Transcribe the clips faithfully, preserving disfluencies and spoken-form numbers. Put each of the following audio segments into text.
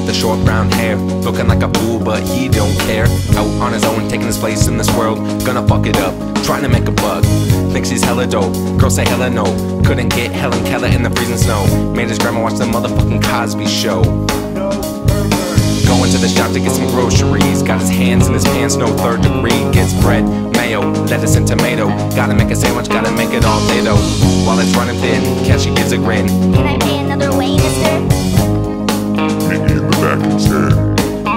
with the short brown hair, looking like a fool but he don't care. Out on his own, taking his place in this world, gonna fuck it up, trying to make a buck. Thinks he's hella dope, girls say hella no. Couldn't get Helen Keller in the freezing snow. Made his grandma watch the motherfucking Cosby Show. Going to the shop to get some groceries, got his hands in his pants, no third degree. Gets bread, mayo, lettuce and tomato. Gotta make a sandwich, gotta make it all day though. While it's running thin, Cashy gives a grin. Can I pay another way, mister? Meet me in the back instead.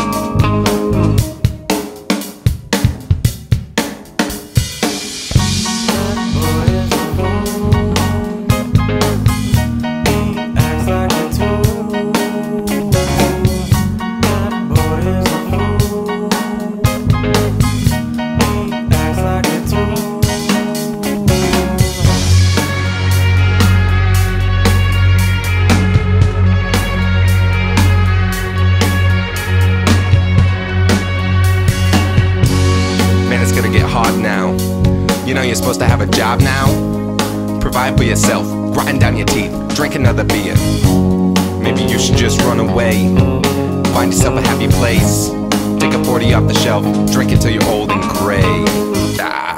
Gonna get hard now. You know you're supposed to have a job now. Provide for yourself, grind down your teeth, drink another beer. Maybe you should just run away, find yourself a happy place. Take a forty off the shelf, drink it till you're old and gray. Ah.